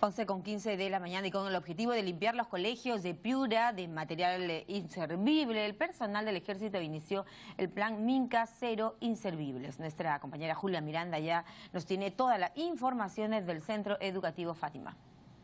11:15 de la mañana y con el objetivo de limpiar los colegios de Piura de material inservible, el personal del Ejército inició el plan Minca Cero Inservibles. Nuestra compañera Julia Miranda ya nos tiene todas las informaciones del Centro Educativo Fátima.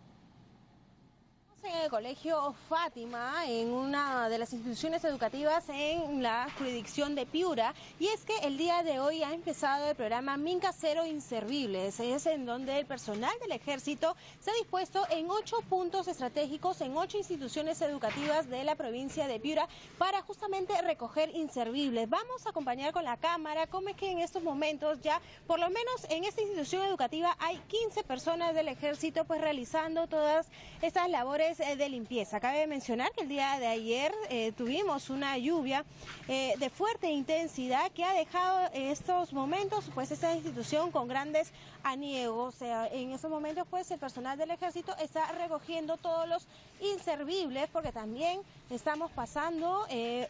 En el Colegio Fátima, en una de las instituciones educativas en la jurisdicción de Piura, y es que el día de hoy ha empezado el programa Minca Cero Inservibles. Es en donde el personal del Ejército se ha dispuesto en 8 puntos estratégicos, en 8 instituciones educativas de la provincia de Piura, para justamente recoger inservibles. Vamos a acompañar con la cámara cómo es que en estos momentos ya, por lo menos en esta institución educativa, hay 15 personas del Ejército pues realizando todas estas labores de limpieza. Cabe mencionar que el día de ayer tuvimos una lluvia de fuerte intensidad que ha dejado en estos momentos pues esta institución con grandes aniegos. En estos momentos pues el personal del Ejército está recogiendo todos los inservibles, porque también estamos pasando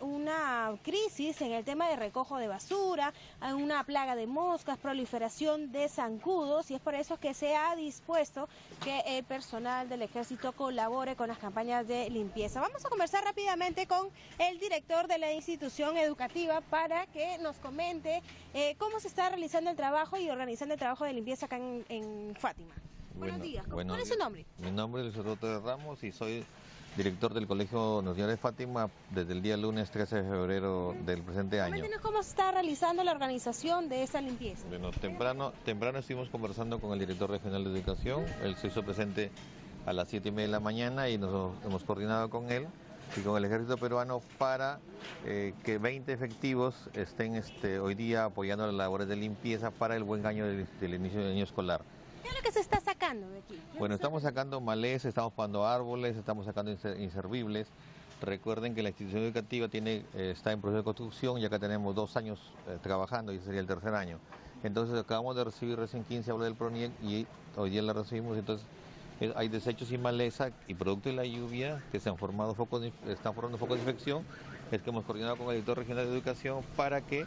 una crisis en el tema de recojo de basura, una plaga de moscas, proliferación de zancudos, y es por eso que se ha dispuesto que el personal del Ejército colabore con las campañas de limpieza. Vamos a conversar rápidamente con el director de la institución educativa para que nos comente cómo se está realizando el trabajo y organizando el trabajo de limpieza acá en Fátima. Buenos días. ¿Cuál es su nombre? Mi nombre es Luis Roberto Ramos y soy director del Colegio Nacional de Fátima desde el día lunes 13 de febrero del presente año. Coméntenos cómo se está realizando la organización de esa limpieza. Bueno, temprano estuvimos conversando con el director regional de educación. Él se hizo presente a las 7:30 de la mañana y nos hemos coordinado con él y con el Ejército Peruano para que 20 efectivos estén hoy día apoyando las labores de limpieza para el buen año del inicio del año escolar. ¿Qué es lo que se está sacando de aquí? Bueno, estamos sacando malezas, estamos podando árboles, estamos sacando inservibles. Recuerden que la institución educativa está en proceso de construcción y acá tenemos 2 años trabajando y sería el tercer año. Entonces acabamos de recibir recién 15 aulas del PRONIEC y hoy día la recibimos. Entonces hay desechos y maleza, y producto de la lluvia que están formando focos de infección. Es que hemos coordinado con el director regional de educación para que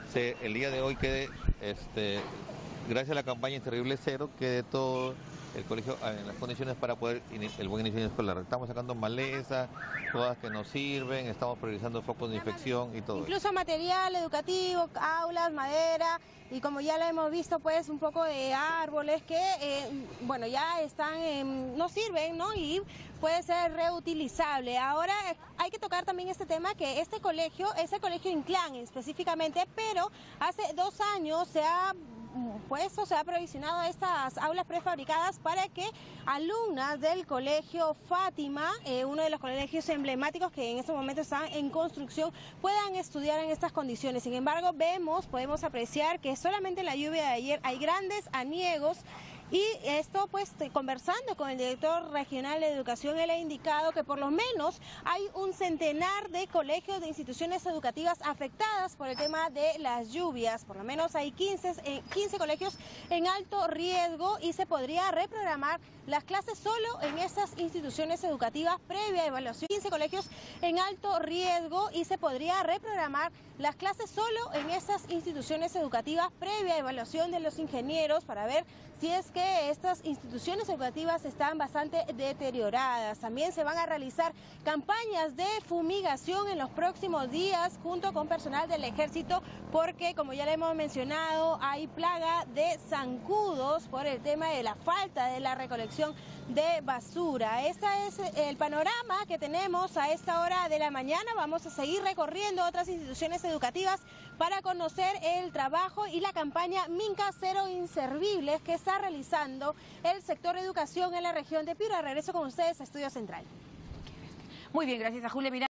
el día de hoy quede, gracias a la campaña Inservible Cero, quede todo el colegio en las condiciones para poder el buen inicio escolar. Estamos sacando maleza, todas que nos sirven, estamos priorizando focos de infección y todo. Incluso eso. Material educativo, aulas, madera, y como ya lo hemos visto, pues un poco de árboles que, bueno, ya están, no sirven, ¿no? Y puede ser reutilizable. Ahora hay que tocar también este tema, que este colegio es el colegio Inclán específicamente, pero hace 2 años se ha provisionado estas aulas prefabricadas para que alumnas del Colegio Fátima, uno de los colegios emblemáticos que en este momento están en construcción, puedan estudiar en estas condiciones. Sin embargo, podemos apreciar que solamente en la lluvia de ayer hay grandes aniegos. Y esto, pues, conversando con el director regional de educación, él ha indicado que por lo menos hay un centenar de colegios, de instituciones educativas afectadas por el tema de las lluvias. Por lo menos hay 15 colegios en alto riesgo y se podría reprogramar las clases solo en esas instituciones educativas previa evaluación. 15 colegios en alto riesgo y se podría reprogramar las clases solo en esas instituciones educativas previa evaluación de los ingenieros para ver si es que estas instituciones educativas están bastante deterioradas. También se van a realizar campañas de fumigación en los próximos días junto con personal del Ejército, porque como ya le hemos mencionado, hay plaga de zancudos por el tema de la falta de la recolección de basura. Este es el panorama que tenemos a esta hora de la mañana. Vamos a seguir recorriendo otras instituciones educativas para conocer el trabajo y la campaña Minca Cero Inservibles que está realizando el sector educación en la región de Piura. Regreso con ustedes a Estudio Central. Muy bien, gracias a Julia Miranda.